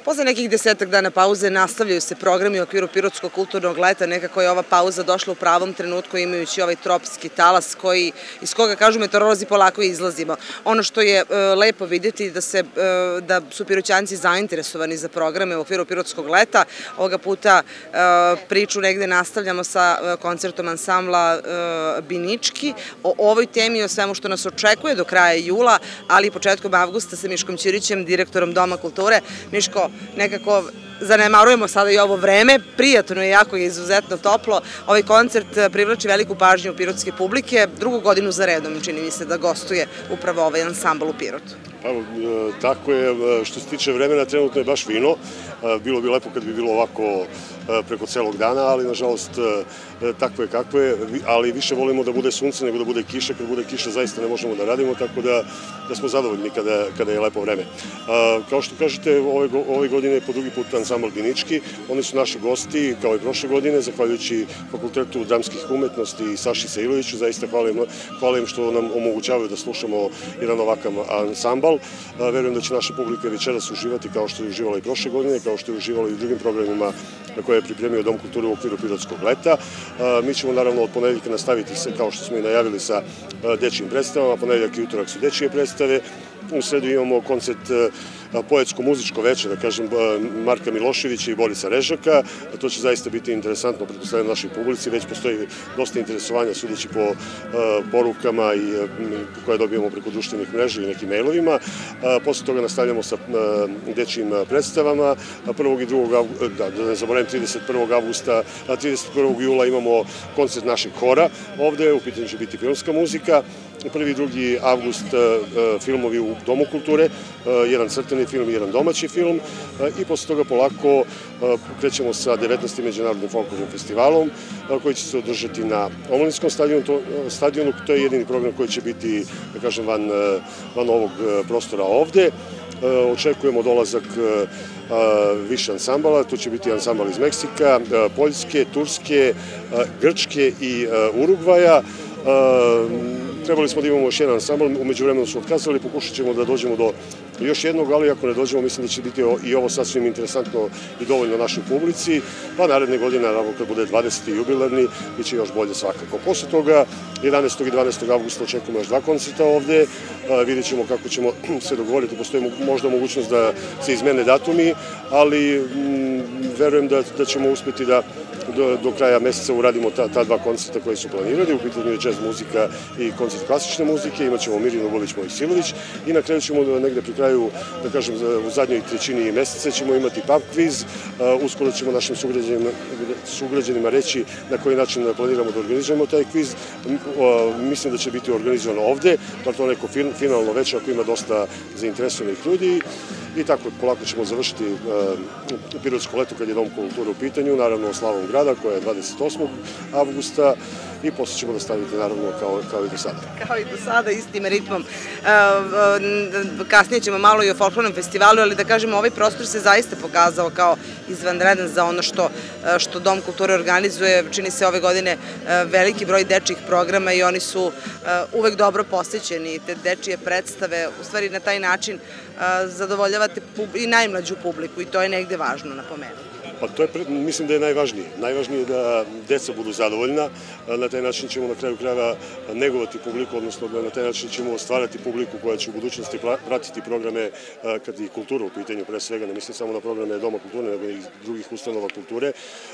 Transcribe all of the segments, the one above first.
Posle nekih 10 dana pauze nastavljaju se programi u okviru Pirotskog kulturnog leta. Nekako je ova pauza došla u pravom trenutku imajući ovaj tropski talas iz koga, kažu meteorolozi, polako izlazimo. Ono što je lepo vidjeti da su Piroćanci zainteresovani za programe u okviru Pirotskog leta. Ovoga puta priču negde nastavljamo sa koncertom ansambla Binički o ovoj temi i o svemu što nas očekuje do kraja jula, ali i početkom avgusta sa Miškom Ćirićem, direktorom Doma kulture. Miško, nekako zanemarujemo sada i ovo vreme, prijatno je, jako je izuzetno toplo. Ovaj koncert privlači veliku pažnju pirotske publike, drugu godinu za redom čini mi se da gostuje upravo ovaj ansambl u Pirotu. Tako je, što se tiče vremena, trenutno je baš fino. Bilo bi lepo kad bi bilo ovako preko celog dana, ali nažalost tako je kako je, ali više volimo da bude sunce nego da bude kiša. Kad bude kiša zaista ne možemo da radimo, tako da smo zadovoljni kada je lepo vreme. Kao što kažete, ove godine je po drugi put ansambl Binički. Oni su naši gosti, kao i prošle godine, zahvaljujući Fakultetu dramskih umetnosti i Saši Sailoviću. Zaista hvalim što nam omogućavaju da slušamo jedan ovakav ansambl. Verujem da će naša publika večeras uživati kao što je uživala i prošle godine, kao što je uživala i u drugim programima koje je pripremio Dom kulture u okviru Pirotskog leta. Mi ćemo naravno od ponedeljka nastaviti se, kao što smo i najavili, sa dečijim predstavama. Ponedeljak i utorak su dečije predstave. U sredu imamo koncert poetsko-muzičko veče, da kažem, Marka Miloševića i Borisa Režaka. To će zaista biti interesantno, pretpostavljam, našoj publici. Već postoji dosta interesovanja, sudeći po porukama koje dobijamo preko društvenih mreža i nekim mailovima. Posle toga nastavljamo sa dečijim predstavama. 1. i 2. da ne zaboravim, 31. jula imamo koncert našeg hora ovde, u pitanju će biti filmska muzika. 1. i 2. avgust filmovi u Domu kulture, jedan crtani film i jedan domaći film, i posle toga polako krećemo sa 19. Međunarodnim folklornim festivalom koji će se održati na Omladinskom stadionu. To je jedini program koji će biti, da kažem, van ovog prostora ovde. Očekujemo dolazak više ansambala, tu će biti ansambal iz Meksika, Poljske, Turske, Grčke i Urugvaja. Trebali smo da imamo još jedan ansambl, umeđu vremenu su otkazali, pokušat ćemo da dođemo do još jednog, ali ako ne dođemo, mislim da će biti i ovo sasvim interesantno i dovoljno našoj publici, pa naredne godine, naravno kad bude 20. jubilarni, bit će još bolje svakako. Posle toga, 11. i 12. avgusta očekujemo još 2 koncerta ovde, vidjet ćemo kako ćemo se dogovoriti, postoji možda mogućnost da se izmene datumi, ali verujem da ćemo uspeti da do kraja meseca uradimo ta 2 koncerta koji su planirani. U pitanju je jazz muzika i koncert klasične muzike, imaćemo Mirjanu Bolić-Mojsilović i na kraju ćemo negde pri kraju, da kažem, u zadnjoj trećini meseca ćemo imati pub kviz. Uskoro ćemo našim sugrađanima reći na koji način planiramo da organizujemo taj kviz. Mislim da će biti organizovano ovde, pa to neko finalno veče ako ima dosta zainteresovanih ljudi. I tako polako ćemo završiti Pirotsko leto kad je Dom kulture u pitanju, naravno Slavom grada koja je 28. avgusta, i posle ćemo nastaviti naravno kao i do sada. Kao i do sada, istim ritmom. Kasnije ćemo malo i o folklornom festivalu, ali da kažemo, ovaj prostor se zaista pokazao kao izvanredan za ono što Dom kulture organizuje. Čini se ove godine veliki broj dečjih programa i oni su uvek dobro posećeni. Te dečije predstave, u stvari na taj način zadovoljavate i najmlađu publiku i to je negde važno napomenuti. Pa to je, mislim da je najvažnije. Najvažnije je da deca budu zadovoljna, na taj način ćemo na kraju krajeva negovati publiku, odnosno na taj način ćemo stvarati publiku koja će u budućnosti pratiti programe kad je kultura u pitanju, pre svega, ne mislim samo na programe Doma kulture, nego i drugih ustanova kulture.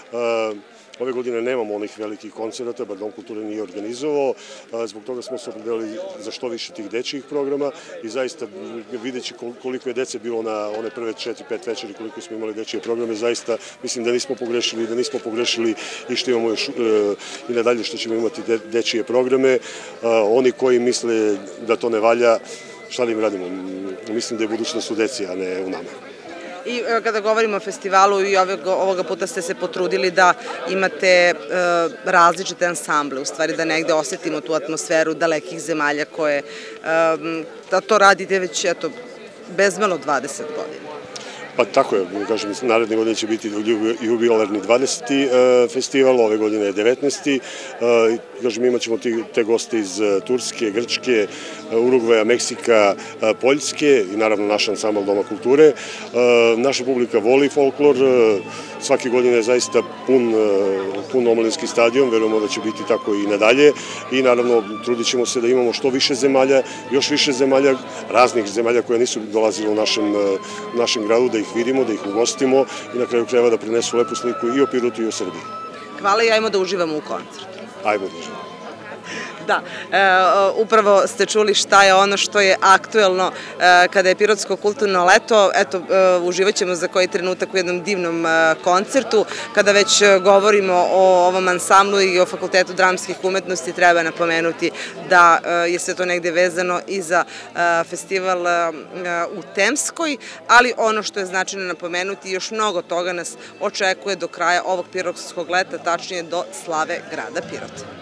Ove godine nemamo onih velikih koncerata, bar Dom kulture nije organizovao, zbog toga smo se opredelili za što više tih dečjih programa i zaista videći koliko je dece bilo na one prve 4-5 večeri, koliko smo imali dečje programe, zaista mislim da nismo pogrešili i što imamo još i nadalje što ćemo imati dečije programe. Oni koji misle da to ne valja, šta da im radimo? Mislim da je budućnost u deci, a ne u nama. I kada govorimo o festivalu, i ovoga puta ste se potrudili da imate različite ansamble, u stvari da negde osetimo tu atmosferu dalekih zemalja koje, da to radite već, eto, bezmalo 20 godina. Pa tako je, kažem, naredne godine će biti jubilarni 20. festival, ove godine je 19. Kažem, imat ćemo te goste iz Turske, Grčke, Urugvaja, Meksika, Poljske i naravno naš ansambl Doma kulture. Naša publika voli folklor, svake godine je zaista pun omladinski stadion, verujemo da će biti tako i nadalje i naravno trudit ćemo se da imamo što više zemalja, još više zemalja, raznih zemalja koje nisu dolazile u našem gradu, da ih vidimo, da ih ugostimo i na kraju krajeva da prinesu lepu sliku i o Pirotu i o Srbiji. Hvala i ajmo da uživamo u koncertu. Ajmo da uživamo. Da, upravo ste čuli šta je ono što je aktuelno kada je Pirotsko kulturno leto. Eto, uživat ćemo za koji trenutak u jednom divnom koncertu. Kada već govorimo o ovom ansamblu i o Fakultetu dramskih umetnosti, treba napomenuti da je sve to negde vezano i za festival u Temskoj, ali ono što je značajno napomenuti, još mnogo toga nas očekuje do kraja ovog pirotskog leta, tačnije do slave grada Pirota.